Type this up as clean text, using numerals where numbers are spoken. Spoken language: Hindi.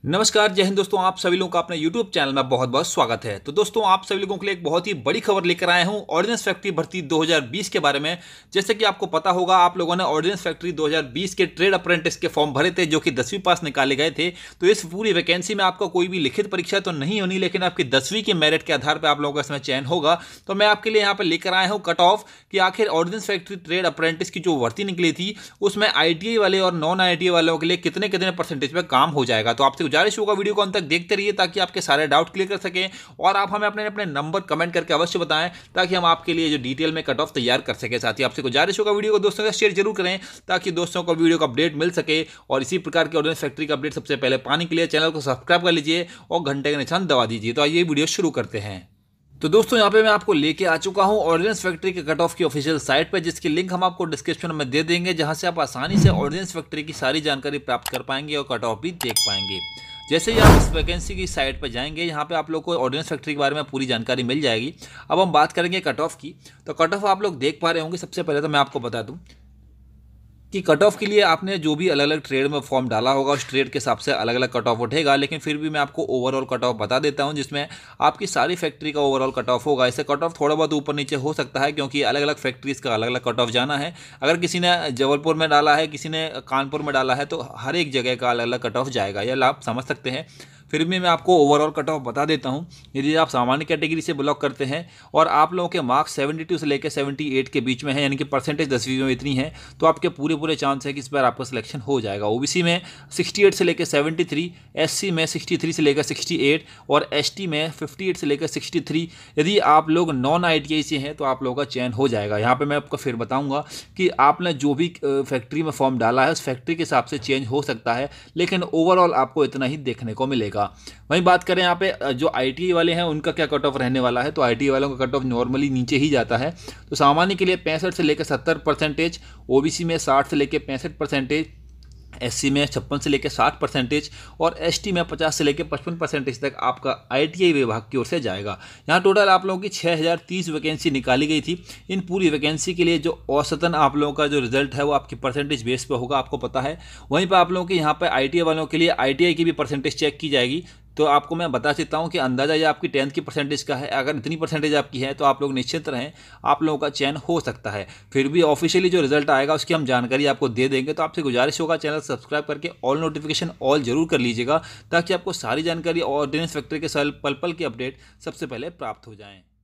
नमस्कार, जय हिंद दोस्तों। आप सभी लोगों का अपने YouTube चैनल में बहुत बहुत स्वागत है। तो दोस्तों, आप सभी लोगों के लिए एक बहुत ही बड़ी खबर लेकर आया हूं ऑर्डिनेंस फैक्ट्री भर्ती 2020 के बारे में। जैसे कि आपको पता होगा, आप लोगों ने ऑर्डिनेंस फैक्ट्री 2020 के ट्रेड अप्रेंटिस के फॉर्म भरे थे, जो कि 10वीं पास निकाले गए थे। तो इस पूरी वैकेंसी में आपका कोई भी लिखित परीक्षा तो नहीं होनी, लेकिन आपकी 10वीं के मेरिट के आधार पर आप लोगों का इसमें चयन होगा। तो मैं आपके लिए यहाँ पर लेकर आया हूँ कट ऑफ कि आखिर ऑर्डिनेंस फैक्ट्री ट्रेड अप्रेंटिस की जो भर्ती निकली थी, उसमें ITI वाले और नॉन ITI वालों के लिए कितने कितने परसेंटेज पर काम हो जाएगा। तो आपसे गुजारिश होगा वीडियो को तक देखते रहिए, ताकि आपके सारे डाउट क्लियर कर सकें और आप हमें अपने अपने नंबर कमेंट करके अवश्य बताएं, ताकि हम आपके लिए जो डिटेल में कट ऑफ तैयार कर सकें। साथ ही आपसे गुजारिश होगा वीडियो को दोस्तों के साथ शेयर जरूर करें, ताकि दोस्तों को वीडियो का अपडेट मिल सके। और इसी प्रकार के ऑर्डिनेंस फैक्ट्री का अपडेट सबसे पहले पाने के लिए चैनल को सब्सक्राइब कर लीजिए और घंटे का निशान दबा दीजिए। तो आइए वीडियो शुरू करते हैं। तो दोस्तों, यहाँ पे मैं आपको लेके आ चुका हूँ ऑर्डिनेंस फैक्ट्री के कट ऑफ की ऑफिशियल साइट पर, जिसकी लिंक हम आपको डिस्क्रिप्शन में दे देंगे, जहाँ से आप आसानी से ऑर्डिनेंस फैक्ट्री की सारी जानकारी प्राप्त कर पाएंगे और कट ऑफ भी देख पाएंगे। जैसे ही आप इस वैकेंसी की साइट पर जाएंगे, यहाँ पे आप लोग को ऑर्डिनेंस फैक्ट्री के बारे में पूरी जानकारी मिल जाएगी। अब हम बात करेंगे कट ऑफ की। तो कट ऑफ आप लोग देख पा रहे होंगे। सबसे पहले तो मैं आपको बता दूं कि कट ऑफ के लिए आपने जो भी अलग अलग ट्रेड में फॉर्म डाला होगा, उस ट्रेड के हिसाब से अलग अलग कट ऑफ उठेगा, लेकिन फिर भी मैं आपको ओवरऑल कट ऑफ बता देता हूं, जिसमें आपकी सारी फैक्ट्री का ओवरऑल कट ऑफ होगा। इससे कट ऑफ थोड़ा बहुत ऊपर नीचे हो सकता है, क्योंकि अलग अलग फैक्ट्रीज का अलग अलग कट ऑफ जाना है। अगर किसी ने जबलपुर में डाला है, किसी ने कानपुर में डाला है, तो हर एक जगह का अलग अलग कट ऑफ जाएगा, यह आप समझ सकते हैं। फिर भी मैं आपको ओवरऑल कट ऑफ बता देता हूं। यदि आप सामान्य कैटेगरी से बिलोंग करते हैं और आप लोगों के मार्क्स 72 से लेकर 78 के बीच में है, यानी कि परसेंटेज 10वीं में इतनी है, तो आपके पूरे चांस है कि इस बार आपका सिलेक्शन हो जाएगा। OBC में 68 से लेकर 73, SC में 63 से लेकर 68 और ST में 58 से लेकर 63। यदि आप लोग नॉन ITI से हैं, तो आप लोगों का चयन हो जाएगा। यहाँ पर मैं आपको फिर बताऊँगा कि आपने जो भी फैक्ट्री में फॉर्म डाला है, उस फैक्ट्री के हिसाब से चेंज हो सकता है, लेकिन ओवरऑल आपको इतना ही देखने को मिलेगा। वहीं बात करें यहाँ पे जो ITI वाले हैं, उनका क्या कट ऑफ रहने वाला है। तो ITI वालों का कट ऑफ नॉर्मली नीचे ही जाता है। तो सामान्य के लिए 65 से लेकर 70%, OBC में 60 से लेकर 65%, SC में 56 से लेकर 60% और ST में 50 से लेकर 55% तक आपका ITI विभाग की ओर से जाएगा। यहाँ टोटल आप लोगों की 6030 वैकेंसी निकाली गई थी। इन पूरी वैकेंसी के लिए जो औसतन आप लोगों का जो रिजल्ट है, वो आपकी परसेंटेज बेस पे होगा, आपको पता है। वहीं पर आप लोगों के यहाँ पर ITI वालों के लिए ITI की भी परसेंटेज चेक की जाएगी। तो आपको मैं बता देता हूँ कि अंदाज़ा ये आपकी 10th की परसेंटेज का है। अगर इतनी परसेंटेज आपकी है, तो आप लोग निश्चित रहें, आप लोगों का चयन हो सकता है। फिर भी ऑफिशियली जो रिजल्ट आएगा, उसकी हम जानकारी आपको दे देंगे। तो आपसे गुजारिश होगा, चैनल सब्सक्राइब करके ऑल नोटिफिकेशन ऑल जरूर कर लीजिएगा, ताकि आपको सारी जानकारी और ऑर्डिनेंस फैक्ट्री के पल पल की अपडेट सबसे पहले प्राप्त हो जाएँ।